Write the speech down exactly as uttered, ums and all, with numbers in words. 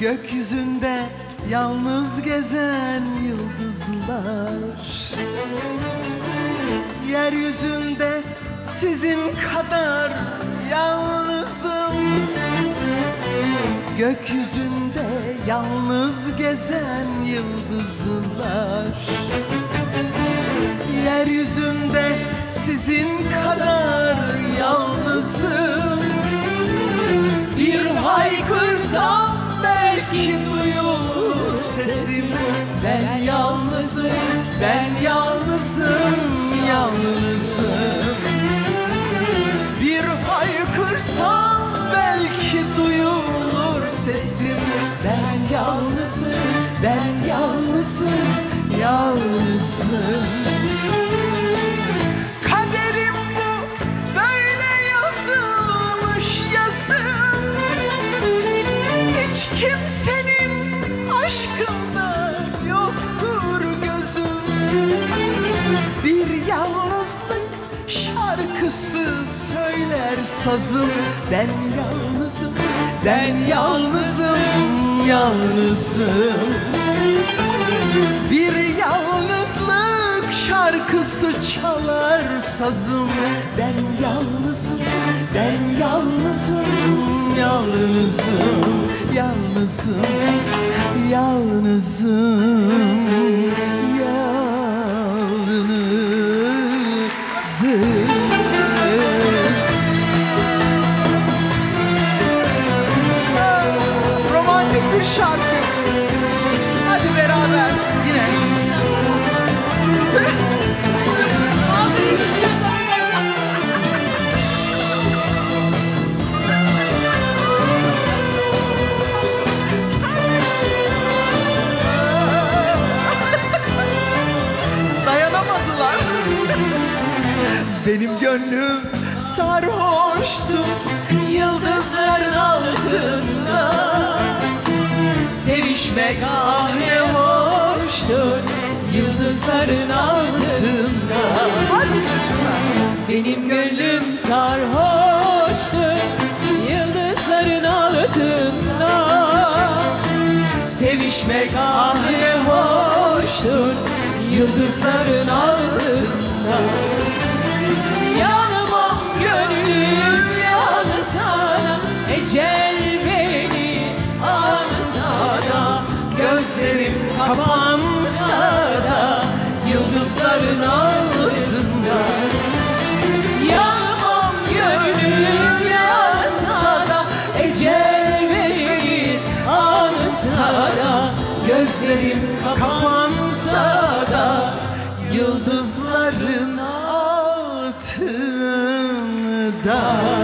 Gökyüzünde yalnız gezen yıldızlar, yeryüzünde sizin kadar yalnızım. Gökyüzünde yalnız gezen yıldızlar, yeryüzünde sizin kadar yalnızım. Bir haykırsam belki duyulur sesim. Ben yalnızım, ben yalnızım, yalnızım. Bir haykırsam belki duyulur sesim. Ben yalnızım, ben yalnızım, yalnızım. Kaderim bu, böyle yazılmış yazım. Hiç kimsenin aşkında yoktur gözüm. Bir yalnızlık şarkısı söyler sazım. Ben yalnızım, ben yalnızım, yalnızım. Bir yalnızlık şarkısı çalar sazım. Ben yalnızım, ben yalnızım, yalnızım, yalnızım, yalnızım, yalnızım. Romantik bir şarkı. Hadi beraber yine. Dayanamadılar. Benim gönlüm sarhoştu yıldızların altında. Sevişmek ah ne hoştur yıldızların altında. Hadi çocuklar. Benim gönlüm sarhoştur yıldızların altında. Sevişmek ah ne hoştur yıldızların altında. Yanmam gönlüm yansa da, ecel beni alsa da, Gözlerim kapansa da yıldızların altında. yanmam gönlüm yansa da, ecel beni alsa da, gözlerim Kapansa da yıldızların altında.